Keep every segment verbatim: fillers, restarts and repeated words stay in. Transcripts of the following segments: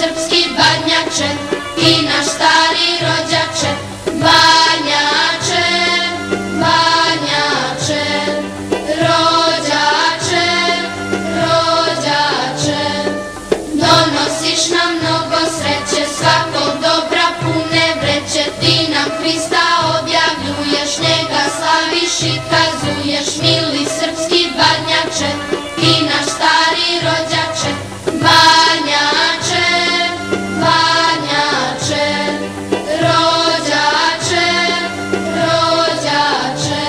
srpski badnjače i naš stari rođače. Badnjače, badnjače, rođače, rođače, donosiš nam mnogo sreće, svakog dobra pune vreće. Ti nam Hrista objavljuješ, njega slaviš i kazuješ, mili srpski badnjače i naš stari rođače. Badnjače, badnjače, rođače, rođače.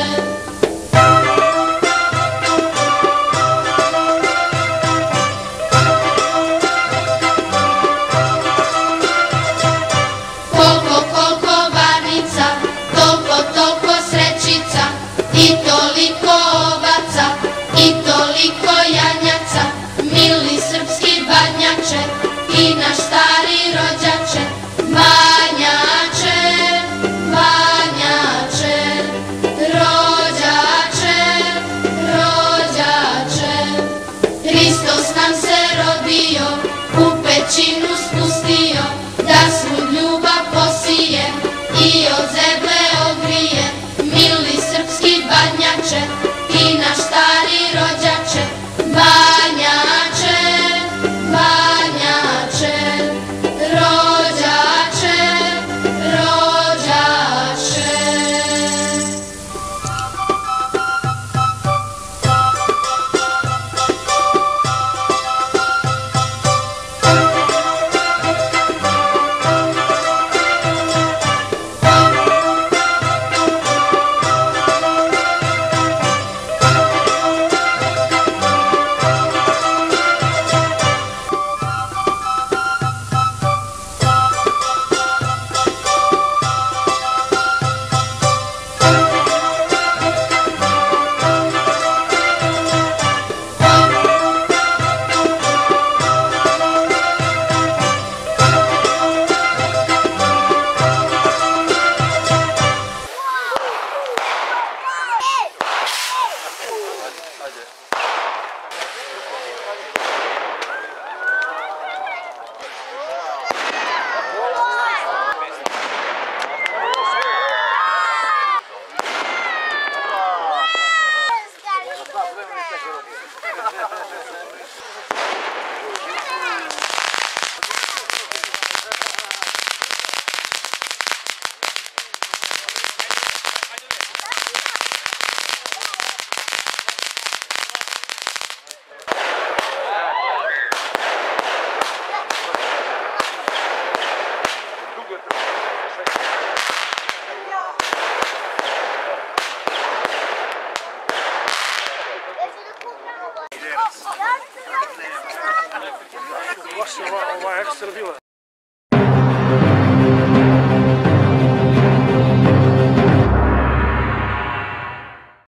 Koliko, koliko varnica, toliko, toliko srećica, i toliko ovaca, i toliko janjaca, mili srpski badnjače i naš stari rođače. Badnjače, badnjače, rođače, rođače. Hristos nam se rodio, u pećinu spustio, da svu ljubav posije i od zeble ogrije. Mili srpski badnjače i naš stari rođače. Badnjače, badnjače, rođače, rođače. Ova, ova ekstra bila.